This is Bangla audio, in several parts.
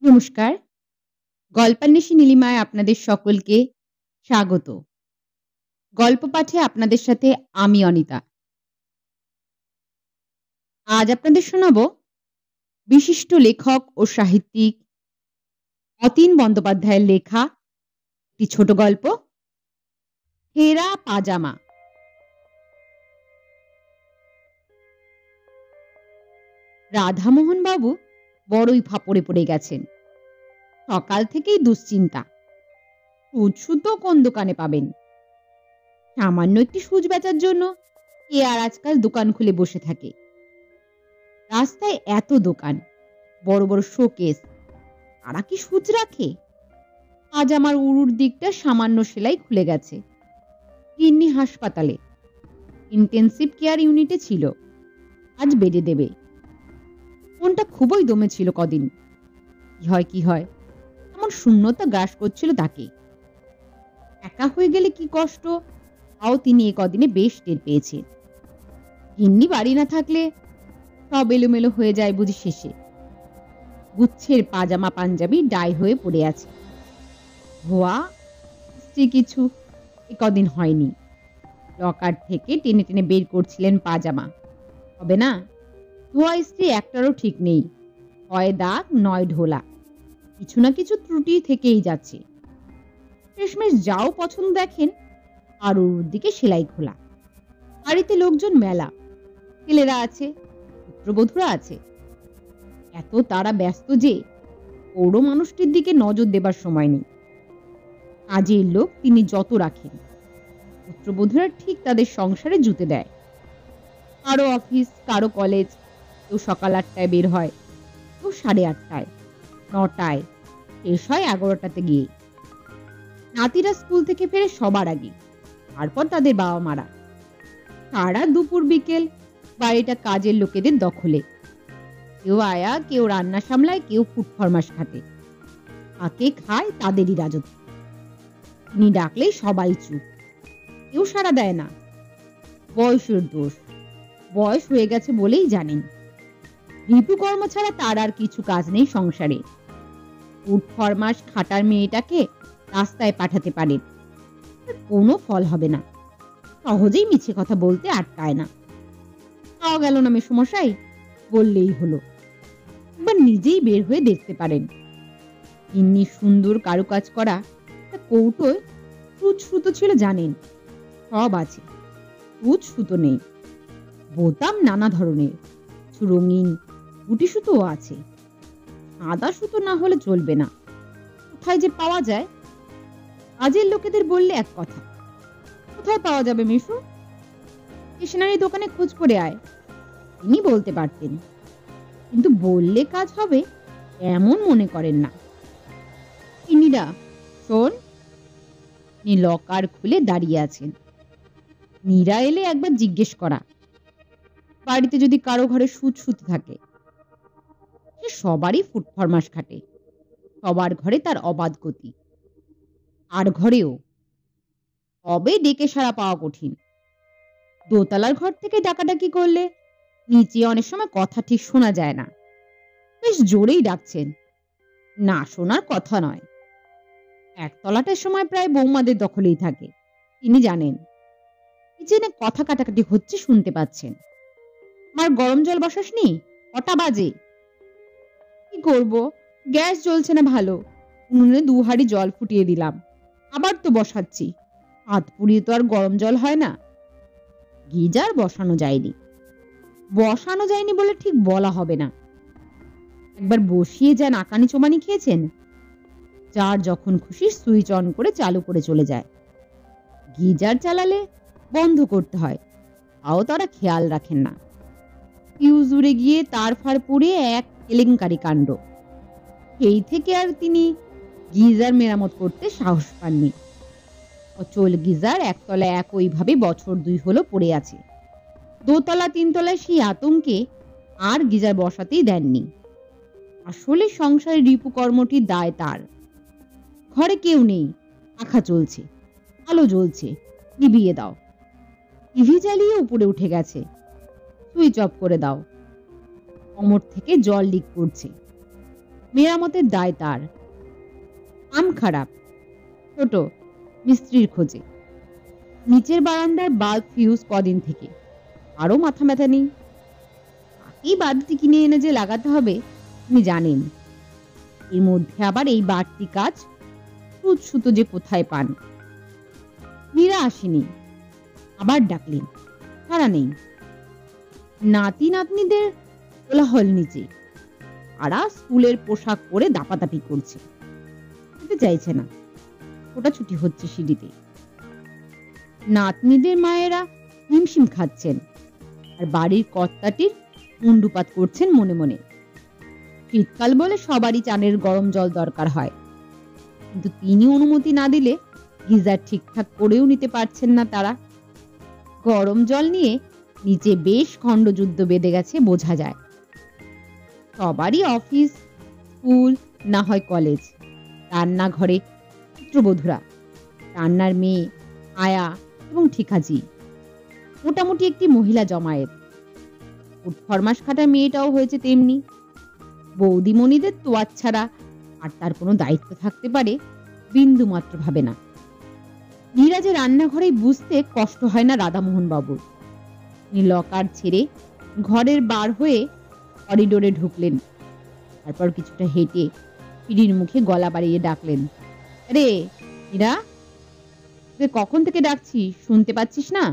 নমস্কার। গল্পান্বেষী নীলিমায় আপনাদের সকলকে স্বাগত। গল্প পাঠে আপনাদের সাথে আমি অনিতা। আজ আপনাদের শোনাব বিশিষ্ট লেখক ও সাহিত্যিক অতীন বন্দ্যোপাধ্যায়ের লেখা একটি ছোট গল্প, হেরা পাজামা। রাধামোহন বাবু বড়ই ফাঁপড়ে পড়ে গেছেন। সকাল থেকেই দুশ্চিন্তা। সুচ কোন দোকানে পাবেন? সামান্য একটি সুচ বেচার জন্য কে আর আজকাল দোকান খুলে বসে থাকে? রাস্তায় এত দোকান, বড় বড় শোকেস, তারা কি সুচ রাখে? আজ আমার উরুর দিকটা সামান্য সেলাই খুলে গেছে। গিন্নি হাসপাতালে, ইন্টেন্সিভ কেয়ার ইউনিটে ছিল, আজ বেডে দেবে। মনটা খুবই দমে ছিল কদিন। কি হয় এমন শূন্যতা গ্রাস করছিল তাকে। একা হয়ে গেলে কি কষ্ট, তাও তিনি এ কদিনে বেশ টের পেয়েছেন। গিন্নি বাড়ি না থাকলে সব এলোমেলো হয়ে যায় বুঝি শেষে। গুচ্ছের পাজামা পাঞ্জাবি ডাই হয়ে পড়ে আছে। ধোয়া স্ত্রী কিছু এ কদিন হয়নি। লকার থেকে টেনে টেনে বের করছিলেন পাজামা। হবে না, ধোয়া স্ত্রী একটারও ঠিক নেই। হয় দাগ নয় ঢোলা, কিছু না কিছু ত্রুটি থেকেই যাচ্ছে। শেষমেশ যাও পছন্দ দেখেন, আর ওর দিকে সেলাই খোলা। বাড়িতে লোকজন মেলা, ছেলেরা আছে, পুত্রবধূরা আছে। এত তারা ব্যস্ত যে পৌর মানুষটির দিকে নজর দেবার সময় নেই। কাজের লোক তিনি যত রাখেন, পুত্রবধূরা ঠিক তাদের সংসারে জুতে দেয়। কারো অফিস, কারো কলেজ, কেউ সকাল ৮টায় বের হয়, কেউ ৮:৩০, ৯টায়, শেষ হয় ১১টাতে গিয়ে। নাতিরা স্কুল থেকে ফেরে সবার আগে, তারপর তাদের বাবা মারা। সারা দুপুর বিকেল বাড়িটা কাজের লোকেদের দখলে। কেউ আয়া, কেউ রান্না সামলায়, কেউ ফুট ফরমাস খাটে। কাকে খায় তাদেরই রাজত্ব। তিনি ডাকলেই সবাই চুপ, কেউ সাড়া দেয় না। বয়সের দোষ, বয়স হয়ে গেছে বলেই জানেন। ঋতুকর্ম ছাড়া তার আর কিছু কাজ নেই সংসারে। ফুট ফরমাস খাটার মেয়েটাকে রাস্তায় পাঠাতে পারেন, কোনো ফল হবে না। সহজেই মিছে কথা বলতে আটকায় না। পাওয়া গেল না মেসোমশাই, বললেই হলো। একবার নিজেই বের হয়ে দেখতে পারেন। ইন্নি সুন্দর কারুকাজ করা কৌটোয় সুচ সুতো ছিল জানেন, সব আছে। সুচ সুতো নেই, বোতাম নানা ধরনের, কিছু রঙিন গুটি সুতোও আছে। সাদা সুতো না হলে চলবে না। কোথায় যে পাওয়া যায়? কাজের লোকেদের বললে এক কথা, কোথায় পাওয়া যাবে মিশু? স্টেশনারি দোকানে খোঁজ করে আয়। তিনি বলতে পারতেন, কিন্তু বললে কাজ হবে এমন মনে করেন না। ইনিরা শোন, তিনি লকার খুলে দাঁড়িয়ে আছেন। নীরা এলে একবার জিজ্ঞেস করা, বাড়িতে যদি কারো ঘরে সুচ সুতো থাকে। সে সবারই ফুট ফরমাস খাটে, সবার ঘরে তার অবাধ গতি। আর ঘরেও তবে ডেকে সাড়া পাওয়া কঠিন। দোতলার ঘর থেকে ডাকাডাকি করলে নিচে অনেক সময় কথা ঠিক শোনা যায় না। বেশ জোরেই ডাকছেন, না শোনার কথা নয়। একতলাটার সময় প্রায় বৌমাদের দখলেই থাকে, তিনি জানেন। কিচেনে কথা কাটাকাটি হচ্ছে শুনতে পাচ্ছেন। আমার গরম জল বসাসনি? কটা বাজে? কি করব, গ্যাস জ্বলছে না ভালো, উনুনে ২ হাঁড়ি জল ফুটিয়ে দিলাম, আবার তো বসাচ্ছি। হাত পুড়িয়ে তো আর গরম জল হয় না। গিজার বসানো যায়নি। বসানো যায়নি বলে ঠিক বলা হবে না। একবার বসিয়ে যান আকানি চোমানি খেয়েছেন? যার যখন খুশি সুইচ অন করে চালু করে চলে যায়। গিজার চালালে বন্ধ করতে হয়, তাও তারা খেয়াল রাখেন না। ফিউজ উড়ে গিয়ে তার ফার পুড়ে এক কেলেঙ্কারি কাণ্ড। সেই থেকে আর তিনি গিজার মেরামত করতে সাহস পাননি। অচল গিজার একতলায় একইভাবে বছর ২ হলো পড়ে আছে। দোতলা ৩ তলায় সেই আতঙ্কে আর গিজার বসাতেই দেননি। আসলে সংসারে রিপুকর্মটির দায় তার। ঘরে কেউ নেই, পাখা চলছে, আলো জ্বলছে, নিভিয়ে দাও। টিভি জ্বালিয়ে উপরে উঠে গেছে, সুইচ অফ করে দাও। কোমর থেকে জল লিক করছে। মেরামতের দায় তার। কাম খারাপ, ছোট, মিস্ত্রির খোঁজে। নিচের বারান্দার বাল্ব ফিউজ কদিন থেকে, আরও মাথা ব্যথা নেই। এই বাড়িটি কিনে এনে যে লাগাতে হবে তিনি জানেন। এর মধ্যে আবার এই বাড়তি কাজ, সুত সুতো যে কোথায় পান। মীরা আসেনি, আবার ডাকলেন, সাড়া নেই। নাতি নাতনিদের কোলাহল নিচে, আরা স্কুলের পোশাক পরে দাপাদাপি করছে, যেতে চাইছে না, ছোটাছুটি হচ্ছে সিঁড়িতে। নাতনিদের মায়েরা হিমশিম খাচ্ছেন, আর বাড়ির কর্তাটির মুন্ডুপাত করছেন মনে মনে। শীতকাল বলে সবারই চানের গরম জল দরকার হয়, কিন্তু তিনি অনুমতি না দিলে গিজার ঠিকঠাক করেও নিতে পারছেন না তারা। গরম জল নিয়ে নিচে বেশ খণ্ডযুদ্ধ বেঁধে গেছে বোঝা যায়। সবারই অফিস, স্কুল, না হয় কলেজ। রান্নাঘরে পুত্রবধূরা, রান্নার মেয়ে, আয়া এবং ঠিকাজি, মোটামুটি একটি মহিলা জমায়েত। ফরমাস খাটা মেয়েটাও হয়েছে তেমনি। বৌদিমণিদের তোয়াজ ছাড়া আর তার কোনো দায়িত্ব থাকতে পারে বিন্দু মাত্র ভাবে না। মীরা যে রান্নাঘরেই বুঝতে কষ্ট হয় না রাধামোহন বাবুর। তিনি লকার ছেড়ে ঘরের বার হয়ে করিডোরে ঢুকলেন। তারপর কিছুটা হেঁটে সিঁড়ির মুখে গলা বাড়িয়ে ডাকলেন, আরে মীরা, তোকে কখন থেকে ডাকছি, শুনতে পাচ্ছিস না?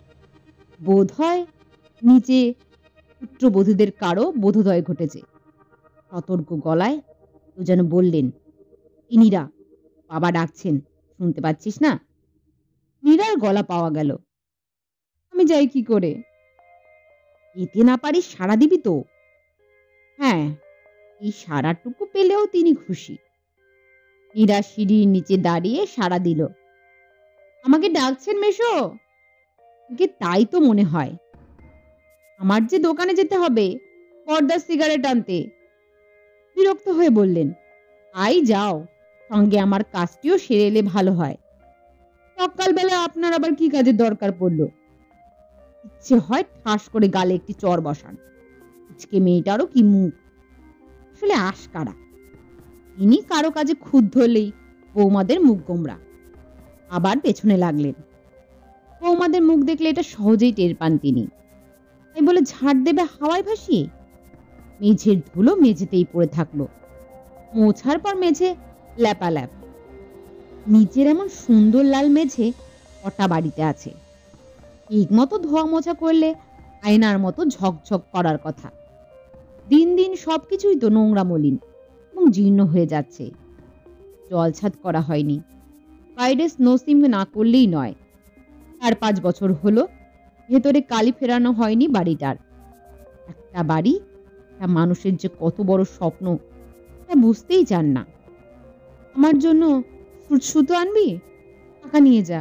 বোধ হয় নিচে পুত্রবধূদের কারো বোধোদয় ঘটেছে। সতর্ক গলায় তো যেন বললেন, ইনিরা, বাবা ডাকছেন, শুনতে পাচ্ছিস না? মীরার গলা পাওয়া গেল, আমি যাই কি করে? এতে না পারিস সাড়া দিবি তো? হ্যাঁ, এই সাড়াটুকু পেলেও তিনি খুশি। মীরা সিঁড়ির নিচে দাঁড়িয়ে সাড়া দিল, আমাকে ডাকছেন মেশো? তাই তো মনে হয়। আমার যে দোকানে যেতে হবে পর্দার সিগারেট আনতে। বিরক্ত হয়ে বললেন, আই যাও, সঙ্গে আমার কাজটিও সেরে এলে ভালো হয়। সকালবেলা আপনার আবার কি কাজের দরকার পড়লো? ইচ্ছে হয় ঠাস করে গালে একটি চর বসান। আজকে মেয়েটারও কি মুখ, আসলে আশকারা। ইনি কারো কাজে ক্ষুব্ধ হলেই বৌমাদের মুখ গোমরা। আবার পেছনে লাগলেন। বৌমাদের মুখ দেখলে এটা সহজেই টের পান তিনি। তাই বলে ঝাড় দেবে হাওয়ায় ভাসিয়ে? মেঝের ধুলো মেঝেতেই পড়ে থাকলো, মোছার পর মেঝে ল্যাপাল্যাপ। নিচের এমন সুন্দর লাল মেঝে কটা বাড়িতে আছে। ঠিক মতো ধোয়া মোছা করলে আয়নার মতো ঝকঝক করার কথা। দিন দিন সবকিছুই তো নোংরা মলিন এবং জীর্ণ হয়ে যাচ্ছে। জলছাদ করা হয়নি, বাইরে স্নোসিম না করলেই নয়। 4-5 বছর হলো ভেতরে কালি ফেরানো হয়নি বাড়িটার। একটা বাড়ি, একটা মানুষের যে কত বড় স্বপ্ন তা বুঝতেই চান না। আমার জন্য সুতো আনবি, টাকা নিয়ে যা।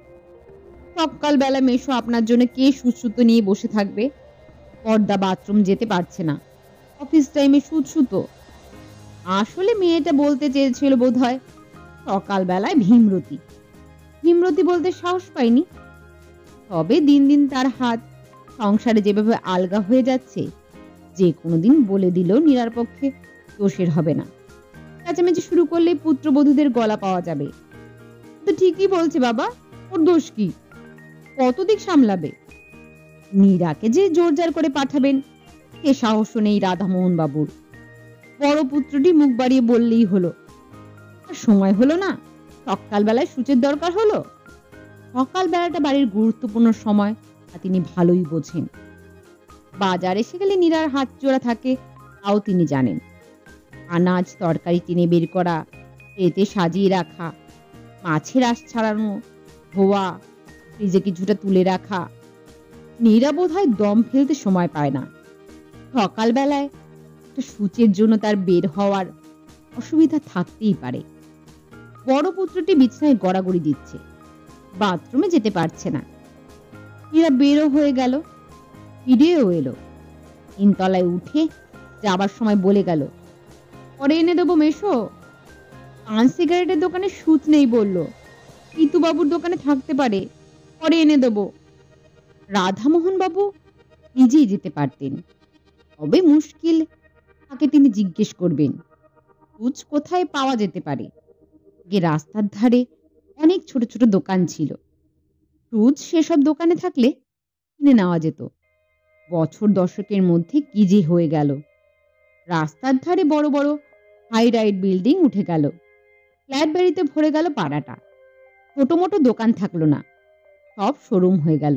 সকালবেলা মেশো আপনার জন্য কে সুতো নিয়ে বসে থাকবে? পর্দা বাথরুম যেতে পারছে না, অফিস টাইমে সুতো। আসলে মেয়েটা বলতে চেয়েছিল বোধ হয় সকালবেলায় ভীমরতি। ভীমরতি বলতে সাহস পাইনি। তবে দিন দিন তার হাত সংসারে যেভাবে আলগা হয়ে যাচ্ছে, যে কোনোদিন বলে দিলেও নীরার পক্ষে দোষের হবে না। চেঁচামেচি শুরু করলেই পুত্রবধূদের গলা পাওয়া যাবে। তো ঠিকই বলছে বাবা, ওর দোষ কি? কত দিক সামলাবে? নীরাকে যে জোরজার করে পাঠাবেন সে সাহসও নেই রাধামোহন বাবুর। বড় পুত্রটি মুখ বাড়িয়ে বললেই হলো, আর সময় হলো না, সকালবেলায় সূচের দরকার হলো। সকালবেলাটা বাড়ির গুরুত্বপূর্ণ সময়, তা তিনি ভালোই বোঝেন। বাজারে এসে গেলে নীরার হাত জোড়া থাকে, তাও তিনি জানেন। আনাজ তরকারি টেনে বের করা, এতে সাজিয়ে রাখা, মাছের আঁশ ছাড়ানো, ধোয়া, ফ্রিজে কিছুটা তুলে রাখা। নীরা বোধ হয় দম ফেলতে সময় পায় না। সকালবেলায় একটা সূচের জন্য তার বের হওয়ার অসুবিধা থাকতেই পারে। বড় পুত্রটি বিছানায় গড়াগড়ি দিচ্ছে, বাথরুমে যেতে পারছে না। নীরা বেরো হয়ে গেল, ফিরেও এলো। তিনতলায় উঠে যাবার সময় বলে গেল, পরে এনে দেবো মেশো। পান সিগারেটের দোকানে সুত নেই বললো, পিতুবাবুর দোকানে থাকতে পারে, পরে এনে দেবো। রাধামোহন বাবু নিজেই যেতে পারতেন, তবে মুশকিল, তাকে তিনি জিজ্ঞেস করবেন, রোজ কোথায় পাওয়া যেতে পারে? রাস্তার ধারে অনেক ছোট ছোট দোকান ছিল। রোজ সেসব দোকানে থাকলে কিনে নেওয়া যেত। বছর দশকের মধ্যে কি যে হয়ে গেল! রাস্তার ধারে বড় বড় হাই রাইড বিল্ডিং উঠে গেল। ফ্ল্যাট বাড়িতে ভরে গেল পাড়াটা। ছোট মোটো দোকান থাকলো না, সব শোরুম হয়ে গেল।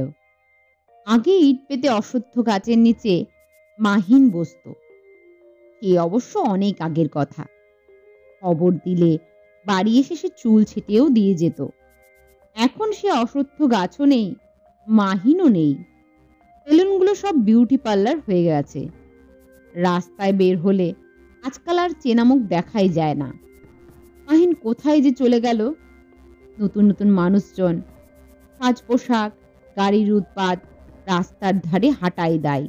আগে ইট পেতে অশ্বত্থ গাছের নিচে মাহিন বসতো। সে অবশ্য অনেক আগের কথা। খবর দিলে বাড়ি এসে সে চুল ছেটেও দিয়ে যেত। এখন সে অশ্বত্থ গাছও নেই, মাহিনও নেই। সেলুনগুলো সব বিউটি পার্লার হয়ে গেছে। রাস্তায় বের হলে আজকাল আর চেনা মুখ দেখাই যায় না। মাহিন কোথায় যে চলে গেল! নতুন নতুন মানুষজন, সাজ পোশাক, গাড়ির উৎপাত, রাস্তার ধারে হাঁটাই দায়।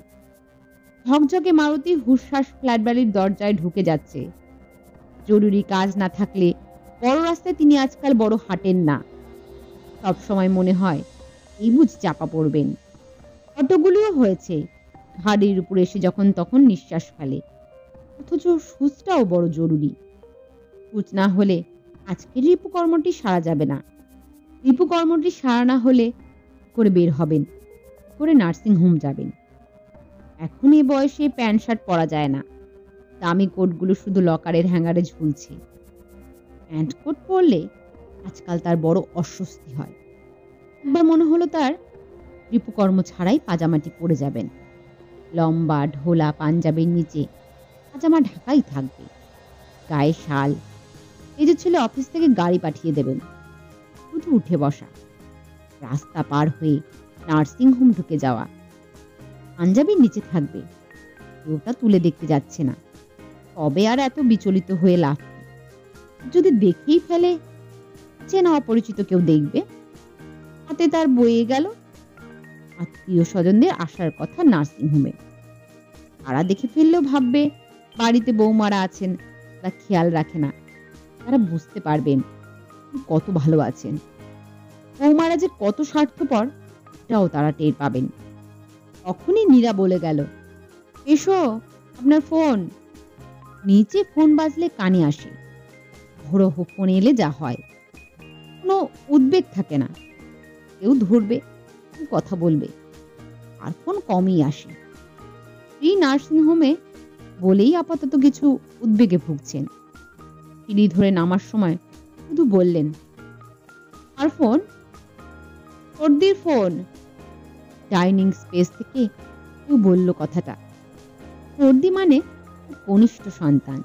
ঝকঝকে মারুতি হুসহাস ফ্ল্যাট বাড়ির দরজায় ঢুকে যাচ্ছে। জরুরি কাজ না থাকলে বড় রাস্তায় তিনি আজকাল বড় হাঁটেন না। সব সময় মনে হয় এই বুঝি চাপা পড়বেন। অটোগুলিও হয়েছে, ঘাড়ির উপরে এসে যখন তখন নিঃশ্বাস ফেলে। অথচ সুচটাও বড় জরুরি। সুচ না হলে আজকের রিপু কর্মটি সারা যাবে না। রিপু কর্মটি সারা না হলে করে বের হবেন, করে নার্সিং হোম যাবেন। এখন এ বয়সে প্যান্ট শার্ট পরা যায় না। দামি কোটগুলো শুধু লকারের হ্যাঙ্গারে ঝুলছে। প্যান্ট কোট পরলে আজকাল তার বড় অস্বস্তি হয়। একবার মনে হলো তার রিপুকর্ম ছাড়াই পাজামাটি পরে যাবেন। লম্বা ঢোলা পাঞ্জাবির নিচে পাজামা ঢাকাই থাকবে, গায়ে শাল। এই যে ছেলে অফিস থেকে গাড়ি পাঠিয়ে দেবেন, শুধু উঠে বসা, রাস্তা পার হয়ে নার্সিং হোম ঢুকে যাওয়া। পাঞ্জাবির নিচে থাকবে, ওটা তুলে দেখতে যাচ্ছে না। তবে আর এত বিচলিত হয়ে লাভ কি? যদি দেখেই ফেলে, চেনা অপরিচিত কেউ দেখবে। হাতে তার বয়ে গেল আত্মীয় স্বজনদের আসার কথা নার্সিং হোমে। তারা দেখে ফেললেও ভাববে বাড়িতে বৌমারা আছেন, তা খেয়াল রাখে না। তারা বুঝতে পারবেন কত ভালো আছেন। বৌমারা যে কত স্বার্থপর, এটাও তারা টের পাবেন। তখনই নীরা বলে গেল, এসো, আপনার ফোন। নিচে ফোন বাজলে কানে আসে। ঘোড়ো ফোন এলে যা হয়, কোনো উদ্বেগ থাকে না। কেউ ধরবে, কথা বলবে, আর ফোন কমই আসে। এই নার্সিং হোমে বলেই আপাতত কিছু উদ্বেগে ভুগছেন। সিঁড়ি ধরে নামার সময় শুধু বললেন, আর ফোন? সর্দির ফোন। ডাইনিং স্পেস থেকে কেউ বলল কথাটা। সর্দি মানে কনিষ্ঠ সন্তান।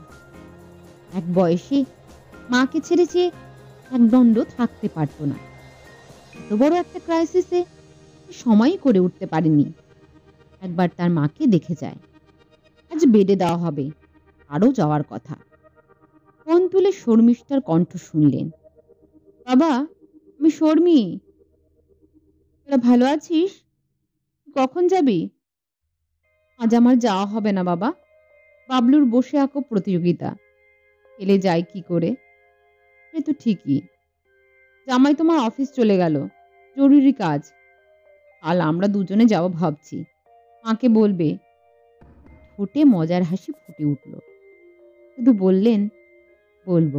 এক বয়সে মাকে ছেড়েছে একদণ্ড থাকতে পারত না। এত বড় একটা ক্রাইসিসে সময়ই করে উঠতে পারেনি। একবার তার মাকে দেখে যায়। আজ বেডে দেওয়া হবে, আরও যাওয়ার কথা। ফোন তুলে শর্মিষ্ঠার কণ্ঠ শুনলেন, বাবা, আমি শর্মি। তোরা ভালো আছিস? কখন যাবি? আজ আমার যাওয়া হবে না বাবা। বাবলুর বসে আঁকো প্রতিযোগিতা, এলে যায় কি করে? এ তো ঠিকই। জামাই তোমার অফিস চলে গেল, জরুরি কাজ। কাল আমরা দুজনে যাব ভাবছি। মাকে বলবে। ঠোঁটে মজার হাসি ফুটে উঠল। শুধু বললেন, বলবো।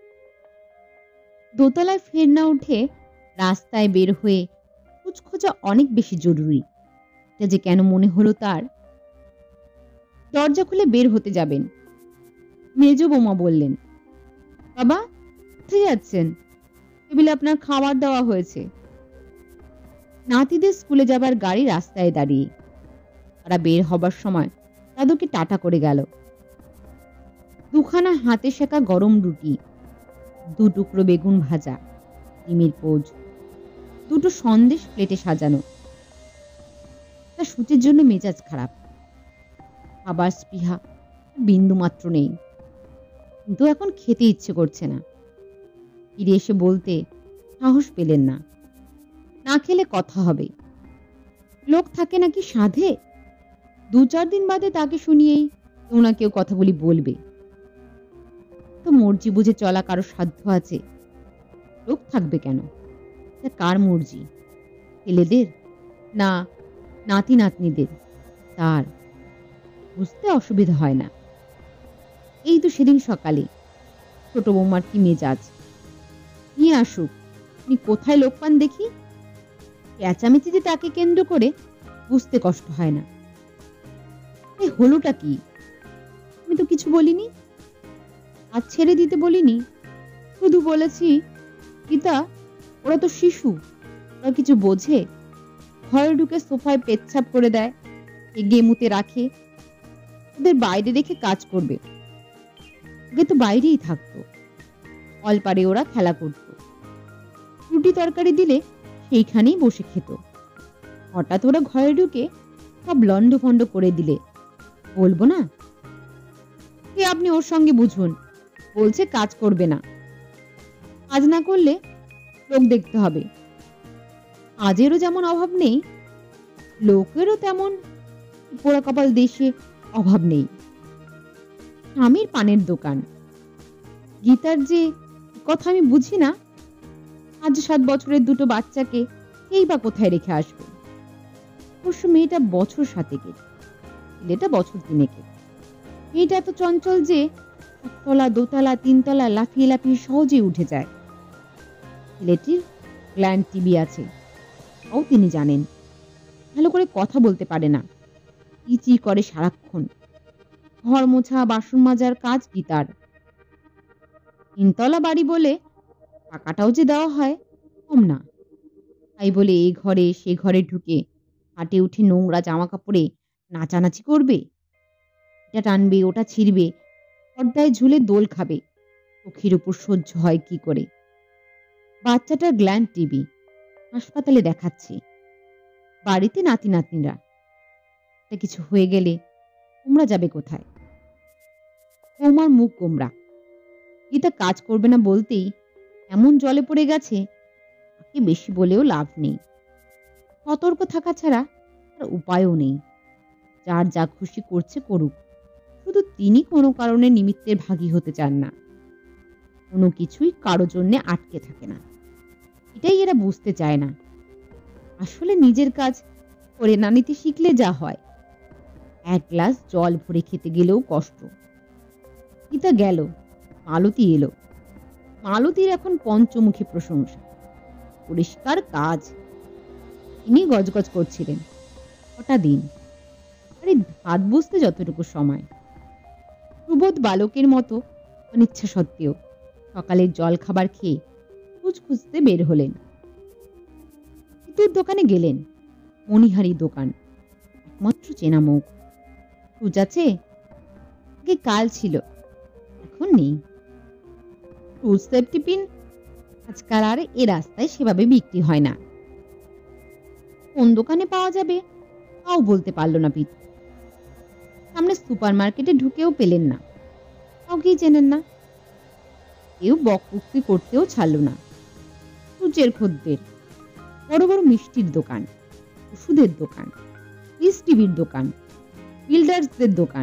দোতলায় ফের না উঠে রাস্তায় বের হয়ে খোঁজ খোঁজা অনেক বেশি জরুরি। এটা যে কেন মনে হলো তার। দরজা খুলে বের হতে যাবেন। মেজো বৌমা বললেন, বাবা, কোথায় যাচ্ছেন? টেবিলে আপনার খাবার দেওয়া হয়েছে। নাতিদের স্কুলে যাবার গাড়ি রাস্তায় দাঁড়িয়ে। তারা বের হবার সময় দাদুকে টাটা করে গেল। দুখানা হাতে সেকা গরম রুটি, 2 টুকরো বেগুন ভাজা, ডিমের পোজ, 2টো সন্দেশ প্লেটে সাজানো। তার সূচের জন্য মেজাজ খারাপ। খাবার স্পৃহা বিন্দু মাত্র নেই, কিন্তু এখন খেতে ইচ্ছে করছে না। ফিরে এসে বলতে সাহস পেলেন না। না খেলে কথা হবে। লোক থাকে নাকি সাধে? 2-4 দিন বাদে তাকে শুনিয়েই কেউ না কেউ কথা বলবে। তো মর্জি বুঝে চলা কারো সাধ্য আছে? লোক থাকবে কেন? কার মর্জি? ছেলেদের না নাতি নাতনিদের? তার বুঝতে অসুবিধা হয় না। এই তো সেদিন সকালে ছোট বৌমার কি মেজাজ! নিয়ে আসুক, আপনি কোথায় লোক পান দেখি? চেঁচামেচিতে তাকে কেন্দ্র করে বুঝতে কষ্ট হয় না। এ হলোটা কি? আমি তো কিছু বলিনি, হাত ছেড়ে দিতে বলিনি, শুধু বলেছি, গীতা, ওরা তো শিশু, ওরা কিছু বোঝে? ঘরে ঢুকে সোফায় পেচ্ছাপ করে দেয়, এগিয়ে মুতে রাখে, ওদের বাইরে রেখে কাজ করবে। আগে তো বাইরেই থাকতো, অল্পারে ওরা খেলা করত, রুটি তরকারি দিলে সেইখানেই বসে খেত। হঠাৎ ওরা ঘরে ঢুকে সব লন্ড ভন্ড করে দিলে বলবো না? কে আপনি ওর সঙ্গে বুঝুন, বলছে কাজ করবে না, কাজ না করলে লোক দেখতে হবে। কাজেরও যেমন অভাব নেই, লোকেরও তেমন পোড়া কপাল দেশে অভাব নেই। স্বামীর পানের দোকান, গীতার যে কথা আমি বুঝি না, আজ 7 বছরের দুটো বাচ্চাকে এই বা কোথায় রেখে আসবে? অবশ্য মেয়েটা বছর 7 ছেলেটা বছর 3। মেয়েটা এত চঞ্চল যে একতলা, দোতলা, 3 তলা লাফিয়ে লাফিয়ে সহজেই উঠে যায়। ছেলেটির গ্ল্যান্ড টিবি আছে, তাও তিনি জানেন। ভালো করে কথা বলতে পারে না, চিঁচি করে সারাক্ষণ। ঘর মোছা, বাসন মাজার কাজ গীতার। 3 তলা বাড়ি বলে টাকাটাও যে দেওয়া হয় কম না। তাই বলে এ ঘরে সে ঘরে ঢুকে হাটে উঠে নোংরা জামা কাপড়ে নাচানাচি করবে, এটা টানবে ওটা ছিঁড়বে, পর্দায় ঝুলে দোল খাবে, চোখের উপর সহ্য হয় কি করে? বাচ্চাটার গ্ল্যান্ড টিবি, হাসপাতালে দেখাচ্ছে, বাড়িতে নাতি নাতনিরা। তা কিছু হয়ে গেলে তোমরা যাবে কোথায়? বৌমার মুখ গোমরা। গীতা কাজ করবে না বলতেই এমন জলে পড়ে গেছে, তাকে বেশি বলেও লাভ নেই। সতর্ক থাকা ছাড়া আর উপায়ও নেই। যার যা খুশি করছে করুক, শুধু তিনি কোনো কারণে নিমিত্তের ভাগী হতে চান না। কোনো কিছুই কারো জন্যে আটকে থাকে না, এটাই এরা বুঝতে চায় না। আসলে নিজের কাজ করে না নিতে শিখলে যা হয়, 1 গ্লাস জল ভরে খেতে গেলেও কষ্ট। গীতা গেল, মালতী এলো। মালতীর এখন পঞ্চমুখী প্রশংসা, পরিষ্কার কাজ। তিনি গজগজ করছিলেন, কটা দিন, আরে ভাত বুঝতে যতটুকু সময়। সুবোধ বালকের মতো অনিচ্ছা সত্ত্বেও সকালের জল খাবার খেয়ে খোঁজ খুঁজতে বের হলেন। পিতুর দোকানে গেলেন, মণিহারি দোকান, একমাত্র চেনা মুখ। সুজ আছে? আগে কাল ছিল, এখন নেই। সুজ সেফটি পিন আজকাল আর এ রাস্তায় সেভাবে বিক্রি হয় না। কোন দোকানে পাওয়া যাবে তাও বলতে পারল না পিতু। সামনে সুপার মার্কেটে ঢুকেও পেলেন না, কাউকেই চেনেন না। কেউ বকবুক্তি করতেও ছাড়ল না। সূর্যের খদ্দের, বড় বড় মিষ্টির দোকান, ওষুধের দোকান, পিস টিভির দোকান, বিল্ডার্সদের দোকান,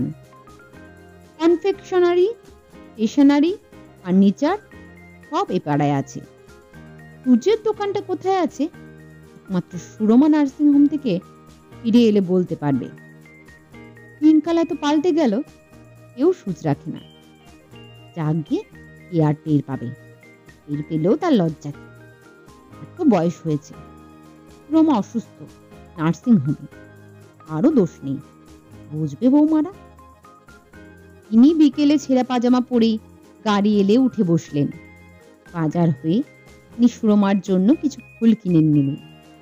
কনফেকশনারি, স্টেশনারি, ফার্নিচার সব এ পাড়ায় আছে। সূর্যের দোকানটা কোথায় আছে একমাত্র সুরমা নার্সিং হোম থেকে ফিরে এলে বলতে পারবে। দিনকাল এত পাল্টে গেল, কেউ সুচ রাখে না। যাকে কে আর টের পাবে? টের পেলেও তার লজ্জা। এত বয়স হয়েছে, সুরমা অসুস্থ, নার্সিং হোমে, আরো দোষ নেই, বুঝবে বৌমারা। তিনি বিকেলে ছেঁড়া পাজামা পরেই গাড়ি এলে উঠে বসলেন। বাজার হয়ে তিনি সুরমার জন্য কিছু ফুল কিনে নিলেন।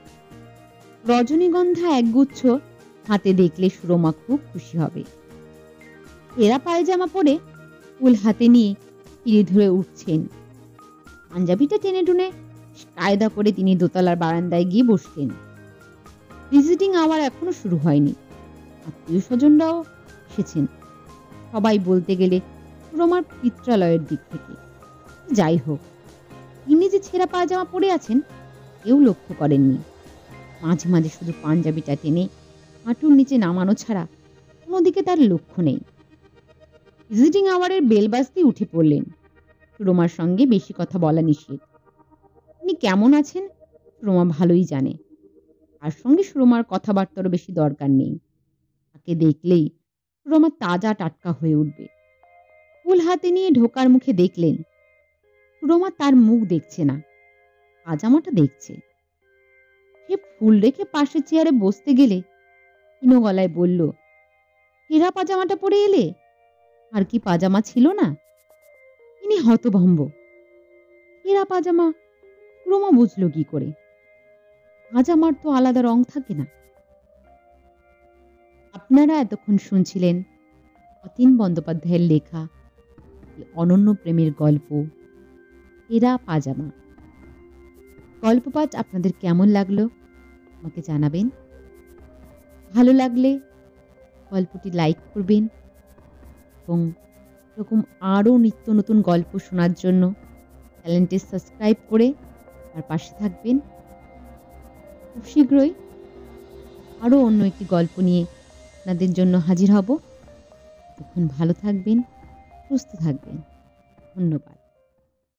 রজনীগন্ধা একগুচ্ছ হাতে দেখলে সুরমা খুব খুশি হবে। ছেঁড়া পায়জামা পরে ফুল হাতে নিয়ে ফিরে ধরে উঠছেন। পাঞ্জাবিটা টেনে টুনে কায়দা করে তিনি দোতলার বারান্দায় গিয়ে বসলেন। ভিজিটিং আওয়ার এখনো শুরু হয়নি, আত্মীয় স্বজনরাও এসেছেন, সবাই বলতে গেলে সুরমার পিত্রালয়ের দিক থেকে। যাই হোক, তিনি যে ছেঁড়া পায়জামা পরে আছেন কেউ লক্ষ্য করেননি। মাঝে মাঝে শুধু পাঞ্জাবিটা টেনে হাঁটুর নিচে নামানো ছাড়া কোনো দিকে তার লক্ষ্য নেই। ভিজিটিং আওয়ারের বেল বাজতেই উঠে পড়লেন। সুরমার সঙ্গে বেশি কথা বলা নিষেধ। তিনি কেমন আছেন সুরমা ভালোই জানে, তার সঙ্গে সুরমার কথাবার্তারও বেশি দরকার নেই। তাকে দেখলেই সুরমা তাজা টাটকা হয়ে উঠবে। ফুল হাতে নিয়ে ঢোকার মুখে দেখলেন রোমা তার মুখ দেখছে না, পাজামাটা দেখছে। সে ফুল রেখে পাশের চেয়ারে বসতে গেলে ক্ষীণ গলায় বলল, ছেঁড়া পাজামাটা পরে এলে? আর কি পাজামা ছিল না? তিনি হতভম্ব। ছেঁড়া পাজামা? রোমা বুঝলো কি করে? পাজামার তো আলাদা রং থাকে না। আপনারা এতক্ষণ শুনছিলেন অতীন বন্দ্যোপাধ্যায়ের লেখা অনন্য প্রেমের গল্প ছেঁড়া পাজামা। গল্প পাঠ আপনাদের কেমন লাগলো আমাকে জানাবেন। ভালো লাগলে গল্পটি লাইক করবেন এবং এরকম আরও নিত্য নতুন গল্প শোনার জন্য চ্যানেলটি সাবস্ক্রাইব করে আর পাশে থাকবেন। খুব শীঘ্রই আরও অন্য একটি গল্প নিয়ে আপনাদের জন্য হাজির হব। তখন ভালো থাকবেন, সুস্থ থাকবেন। ধন্যবাদ।